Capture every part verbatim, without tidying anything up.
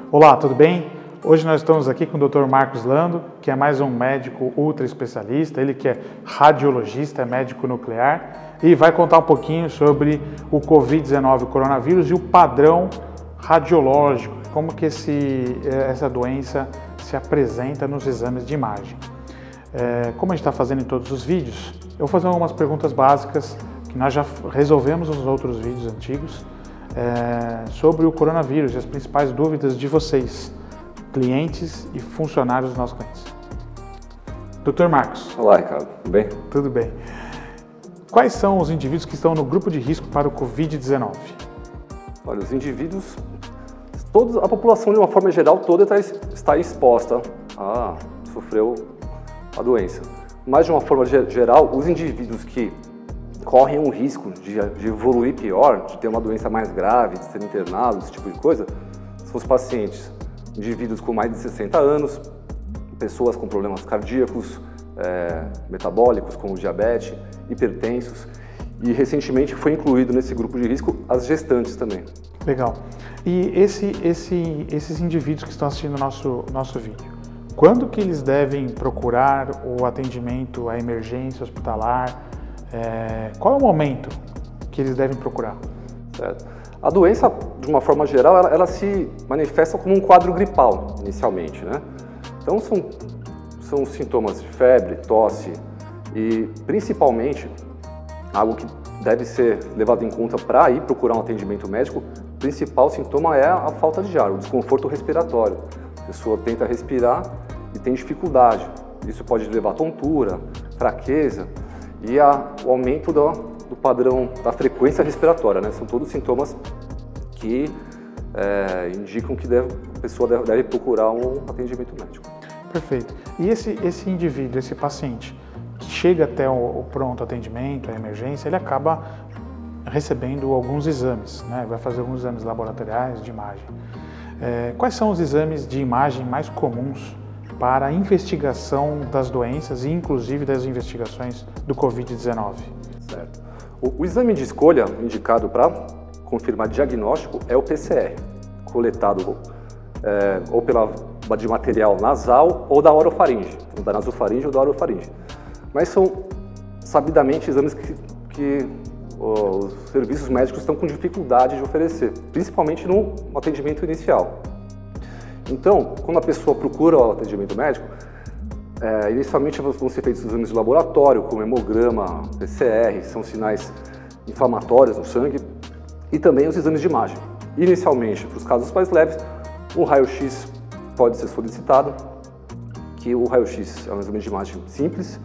Olá, tudo bem? Hoje nós estamos aqui com o doutor Marcos Lando, que é mais um médico ultra especialista, ele que é radiologista, é médico nuclear, e vai contar um pouquinho sobre o covid dezenove, o coronavírus, e o padrão radiológico, como que esse, essa doença se apresenta nos exames de imagem. É, como a gente está fazendo em todos os vídeos, eu vou fazer algumas perguntas básicas que nós já resolvemos nos outros vídeos antigos é, sobre o coronavírus e as principais dúvidas de vocês, clientes e funcionários dos nossos clientes. doutor Marcos. Olá, Ricardo. Tudo bem? Tudo bem. Quais são os indivíduos que estão no grupo de risco para o covid dezenove? Olha, os indivíduos, todos, a população de uma forma geral toda está, está exposta a sofrer a doença. Mas de uma forma geral, os indivíduos que correm um risco de, de evoluir pior, de ter uma doença mais grave, de ser internado, esse tipo de coisa, são os pacientes, indivíduos com mais de sessenta anos, pessoas com problemas cardíacos, é, metabólicos, como diabetes, hipertensos, e recentemente foi incluído nesse grupo de risco as gestantes também. Legal. E esse, esse, esses indivíduos que estão assistindo o nosso, nosso vídeo, quando que eles devem procurar o atendimento, a emergência hospitalar? É, qual é o momento que eles devem procurar? Certo. A doença, de uma forma geral, ela, ela se manifesta como um quadro gripal, inicialmente, né? Então, são, são sintomas de febre, tosse e, principalmente, algo que deve ser levado em conta para ir procurar um atendimento médico, o principal sintoma é a falta de ar, o desconforto respiratório. A pessoa tenta respirar e tem dificuldade. Isso pode levar a tontura, fraqueza e a, o aumento do, do padrão da frequência respiratória, né? São todos sintomas que é, indicam que deve, a pessoa deve, deve procurar um atendimento médico. Perfeito. E esse, esse indivíduo, esse paciente, que chega até o, o pronto atendimento, a emergência, ele acaba recebendo alguns exames, né? Vai fazer alguns exames laboratoriais de imagem. É, quais são os exames de imagem mais comuns para a investigação das doenças e inclusive das investigações do covid dezenove? Certo. O, o exame de escolha indicado para confirmar diagnóstico é o P C R, coletado é, ou pela, de material nasal ou da orofaringe, então, da nasofaringe ou da orofaringe. Mas são sabidamente exames que, que os serviços médicos estão com dificuldade de oferecer, principalmente no atendimento inicial. Então, quando a pessoa procura o atendimento médico, é, inicialmente vão ser feitos exames de laboratório, como hemograma, P C R, são sinais inflamatórios no sangue, e também os exames de imagem. Inicialmente, para os casos mais leves, o raio-x pode ser solicitado, que o raio-x é um exame de imagem simples,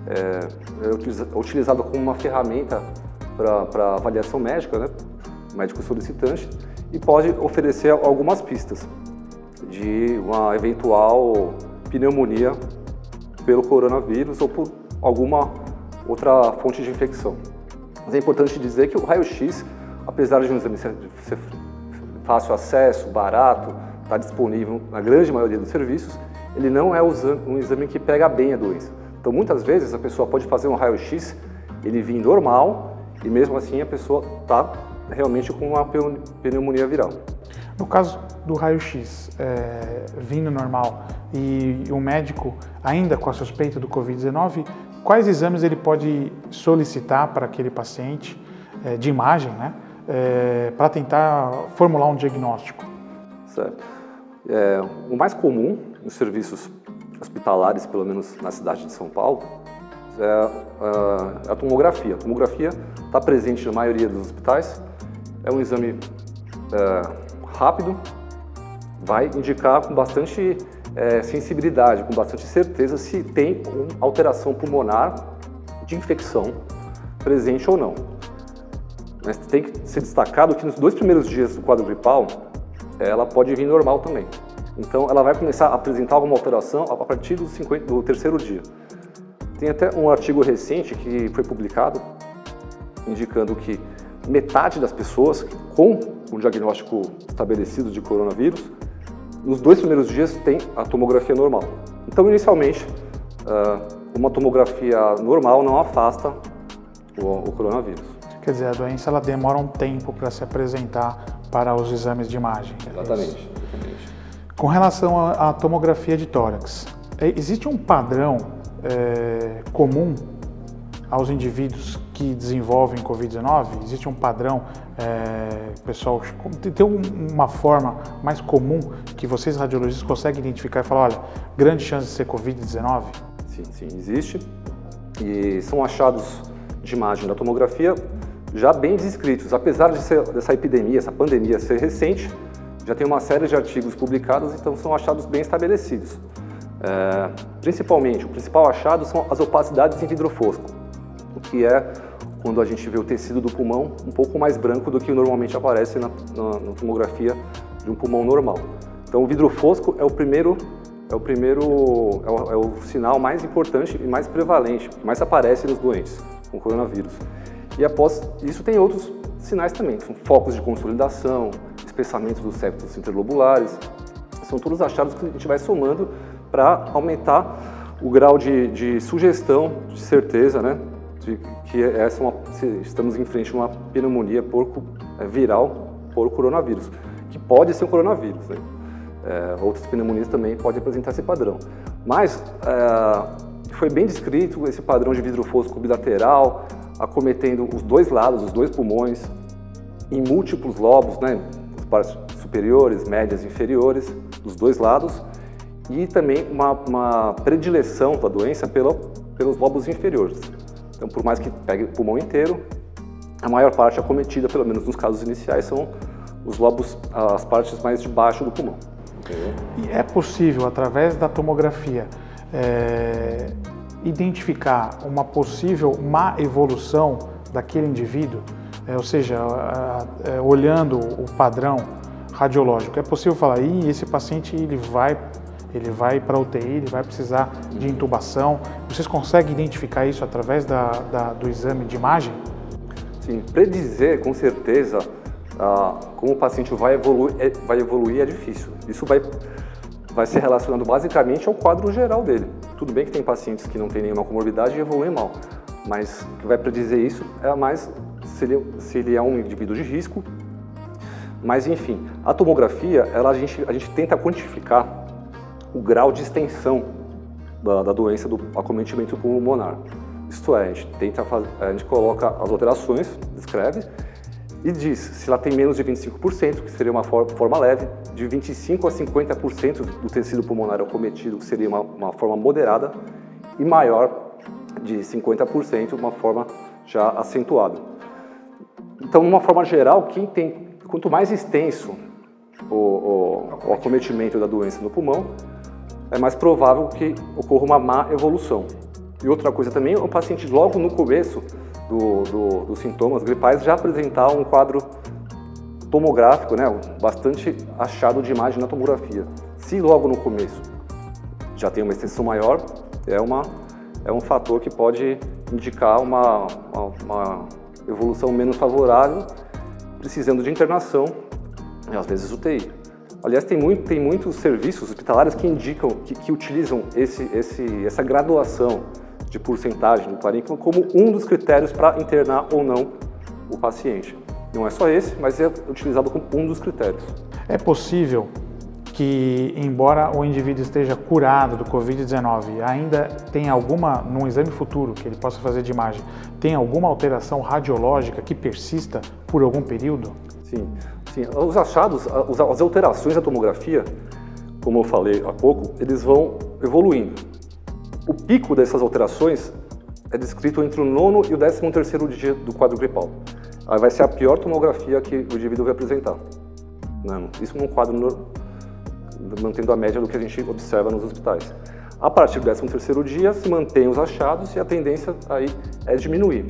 é, é utilizado como uma ferramenta para avaliação médica, né, médico solicitante, e pode oferecer algumas pistas de uma eventual pneumonia pelo coronavírus ou por alguma outra fonte de infecção. Mas é importante dizer que o raio-x, apesar de um exame ser fácil acesso, barato, está disponível na grande maioria dos serviços, ele não é um exame que pega bem a doença. Então, muitas vezes, a pessoa pode fazer um raio-x, ele vir normal, e mesmo assim a pessoa está realmente com uma pneumonia viral. No caso do raio-x é, vindo normal e o médico ainda com a suspeita do covid dezenove, quais exames ele pode solicitar para aquele paciente é, de imagem, né, é, para tentar formular um diagnóstico? Certo. É, o mais comum nos serviços hospitalares, pelo menos na cidade de São Paulo, é a tomografia. A tomografia está presente na maioria dos hospitais, é um exame é, rápido, vai indicar com bastante é, sensibilidade, com bastante certeza se tem uma alteração pulmonar de infecção presente ou não. Mas tem que ser destacado que nos dois primeiros dias do quadro gripal, ela pode vir normal também. Então ela vai começar a apresentar alguma alteração a partir do, cinquenta, do terceiro dia. Tem até um artigo recente que foi publicado indicando que metade das pessoas com o diagnóstico estabelecido de coronavírus, nos dois primeiros dias tem a tomografia normal. Então, inicialmente, uma tomografia normal não afasta o coronavírus. Quer dizer, a doença ela demora um tempo para se apresentar para os exames de imagem. Exatamente. exatamente. Com relação à, à tomografia de tórax, existe um padrão é, comum aos indivíduos que desenvolvem covid dezenove? Existe um padrão, é, pessoal, tem uma forma mais comum que vocês radiologistas conseguem identificar e falar, olha, grande chance de ser covid dezenove? Sim, sim, existe. E são achados de imagem da tomografia já bem descritos. Apesar de ser, dessa epidemia, essa pandemia ser recente, já tem uma série de artigos publicados, então são achados bem estabelecidos. É, principalmente, o principal achado são as opacidades em vidro fosco, o que é quando a gente vê o tecido do pulmão um pouco mais branco do que normalmente aparece na, na, na tomografia de um pulmão normal. Então o vidro fosco é o primeiro, é o, primeiro é o, é o sinal mais importante e mais prevalente, que mais aparece nos doentes com coronavírus. E após isso tem outros sinais também, que são focos de consolidação, espessamento dos septos interlobulares, são todos achados que a gente vai somando para aumentar o grau de, de sugestão, de certeza, né, de que essa é uma, estamos em frente a uma pneumonia por, é, viral por coronavírus, que pode ser um coronavírus, né? É, outras pneumonias também podem apresentar esse padrão. Mas é, foi bem descrito esse padrão de vidro fosco bilateral, acometendo os dois lados, os dois pulmões, em múltiplos lobos, né, as partes superiores, médias e inferiores, dos dois lados, e também uma, uma predileção da doença pela, pelos lobos inferiores. Então, por mais que pegue o pulmão inteiro, a maior parte acometida, pelo menos nos casos iniciais, são os lobos, as partes mais de baixo do pulmão. Entendeu? E é possível, através da tomografia, é, identificar uma possível má evolução daquele indivíduo? É, ou seja, é, é, olhando o padrão radiológico, é possível falar, Ih, esse paciente ele vai, ele vai para a U T I, ele vai precisar de intubação. Vocês conseguem identificar isso através da, da, do exame de imagem? Sim, predizer com certeza ah, como o paciente vai evoluir, é, vai evoluir é difícil. Isso vai, vai ser relacionado basicamente ao quadro geral dele. Tudo bem que tem pacientes que não têm nenhuma comorbidade e evoluem mal, mas o que vai predizer isso é mais se ele, se ele é um indivíduo de risco. Mas enfim, a tomografia, ela, a, gente, a gente tenta quantificar o grau de extensão da, da doença do acometimento pulmonar. Isto é, a gente, tenta fazer, a gente coloca as alterações, descreve, e diz se ela tem menos de vinte e cinco por cento, que seria uma forma leve, de vinte e cinco por cento a cinquenta por cento do tecido pulmonar acometido, que seria uma, uma forma moderada, e maior de cinquenta por cento, uma forma já acentuada. Então, de uma forma geral, quem tem, quanto mais extenso o, o, o acometimento da doença no pulmão, é mais provável que ocorra uma má evolução. E outra coisa também, o paciente logo no começo do, do, dos sintomas gripais já apresentar um quadro tomográfico, né, bastante achado de imagem na tomografia. Se logo no começo já tem uma extensão maior, é, uma, é um fator que pode indicar uma, uma, uma evolução menos favorável, precisando de internação e às vezes U T I. Aliás, tem, muito, tem muitos serviços hospitalares que indicam, que, que utilizam esse, esse, essa graduação de porcentagem do parênquima como um dos critérios para internar ou não o paciente. Não é só esse, mas é utilizado como um dos critérios. É possível que, embora o indivíduo esteja curado do covid dezenove, ainda tem alguma, num exame futuro que ele possa fazer de imagem, tem alguma alteração radiológica que persista por algum período? Sim, sim. Os achados, as alterações da tomografia, como eu falei há pouco, eles vão evoluindo. O pico dessas alterações é descrito entre o nono e o décimo terceiro dia do quadro gripal. Aí vai ser a pior tomografia que o indivíduo vai apresentar. Não, isso num quadro no, mantendo a média do que a gente observa nos hospitais. A partir do décimo terceiro dia se mantém os achados e a tendência aí é diminuir.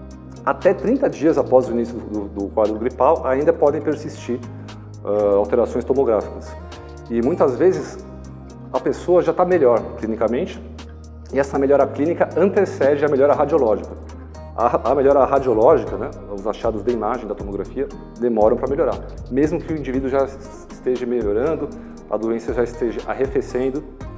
Até trinta dias após o início do, do quadro gripal ainda podem persistir uh, alterações tomográficas. E muitas vezes a pessoa já está melhor clinicamente e essa melhora clínica antecede a melhora radiológica. A, a melhora radiológica, né, os achados da imagem da tomografia, demoram para melhorar. Mesmo que o indivíduo já esteja melhorando, a doença já esteja arrefecendo,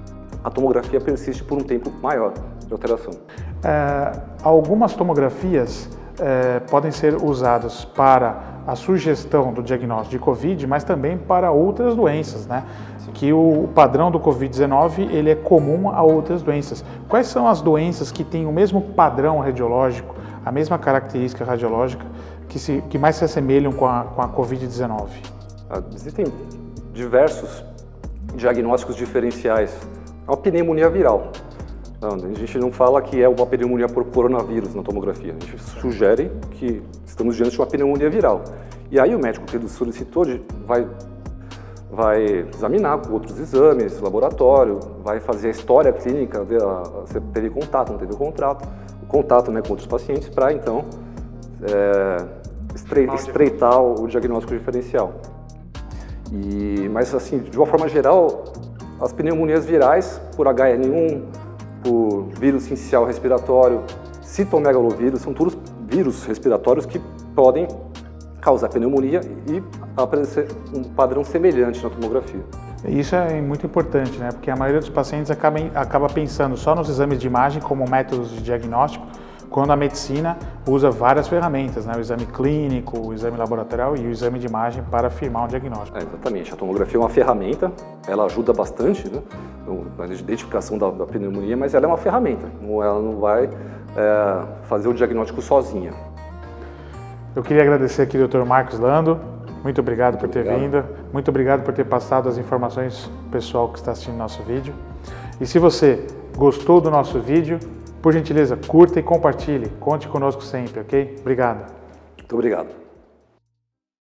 a tomografia persiste por um tempo maior de alteração. É, algumas tomografias é, podem ser usadas para a sugestão do diagnóstico de Covid, mas também para outras doenças, né? Que o padrão do Covid dezenove ele é comum a outras doenças. Quais são as doenças que têm o mesmo padrão radiológico, a mesma característica radiológica, que, se, que mais se assemelham com a, com a Covid dezenove? Ah, existem diversos diagnósticos diferenciais. É uma pneumonia viral. Não, a gente não fala que é uma pneumonia por coronavírus na tomografia. A gente sugere que estamos diante de uma pneumonia viral. E aí o médico que solicitou vai vai examinar com outros exames, laboratório, vai fazer a história clínica, ver a, se teve contato, não teve contato, o contato, né, com outros pacientes, para então é, estre, estreitar o diagnóstico diferencial. E, mas assim, de uma forma geral, as pneumonias virais por H N um, por vírus sincicial respiratório, citomegalovírus, são todos vírus respiratórios que podem causar pneumonia e aparecer um padrão semelhante na tomografia. Isso é muito importante, né? Porque a maioria dos pacientes acaba, acaba pensando só nos exames de imagem como métodos de diagnóstico, quando a medicina usa várias ferramentas, né? O exame clínico, o exame laboratorial e o exame de imagem para afirmar um diagnóstico. É, exatamente. A tomografia é uma ferramenta, ela ajuda bastante, né, na identificação da, da pneumonia, mas ela é uma ferramenta, ela não vai é, fazer o diagnóstico sozinha. Eu queria agradecer aqui o doutor Marcos Lando, muito obrigado muito por ter obrigado. vindo, muito obrigado por ter passado as informações para o pessoal que está assistindo nosso vídeo. E se você gostou do nosso vídeo, por gentileza, curta e compartilhe, conte conosco sempre, ok? Obrigado. Muito obrigado.